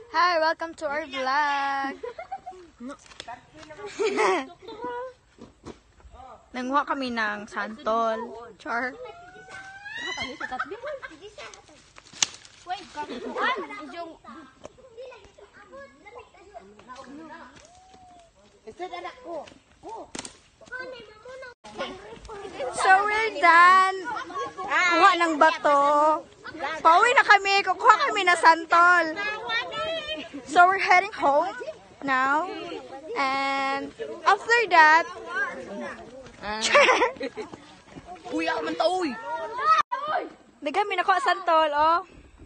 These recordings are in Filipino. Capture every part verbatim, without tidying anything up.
Hi, welcome to our vlog. Nanguha kami ng santol. Char. So we're done. Kuha ng bato. Pauwi na kami. Kukuha kami ng santol. So we're heading home now. And after that, Uy, ako man tao, uy! di kami nakuha santol, oh.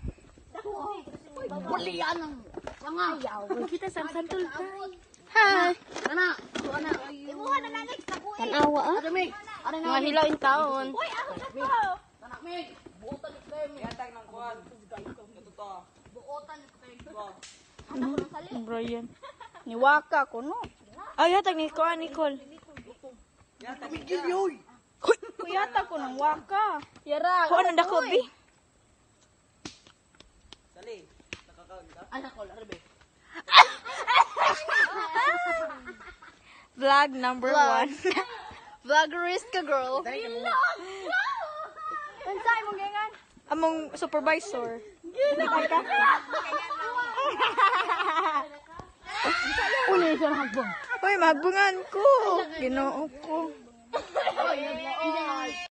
Wali yan ang langayaw. Kita sa santol. Hi. Ana, ana. Imuha na nanik sa kuwi. Tanawa, ah. Ada mig. Ada Mga hilain taon. Uy, ako na to. Tanak mig. Buotan ni Tem. Yatag ng kuan. Ito to. Buotan ni Tem. Brian. Niwaka ko, no? Ay, hatag ni Kuan, Nicole. Yatag mig gilyoy. Kuyata ko ng waka. Yara. Kuan ang dako, bi. Dali. Nakakagda. Ana ko, arabe. Vlog number one. Vloggerista girl. Unsay mong gangan? Among supervisor. Nakay ka? Uli siya hagbong. Uy, magbungan ko. Ginoo ko. Oy,